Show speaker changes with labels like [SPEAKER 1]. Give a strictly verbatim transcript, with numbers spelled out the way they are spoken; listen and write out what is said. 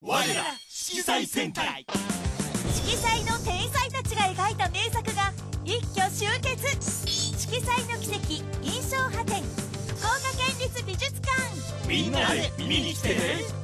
[SPEAKER 1] 我ら色彩戦隊。
[SPEAKER 2] 色彩の天才たちが描いた名作が一挙集結。色彩の奇跡印象派展福岡県立美術館。
[SPEAKER 1] みんなで見に来てね。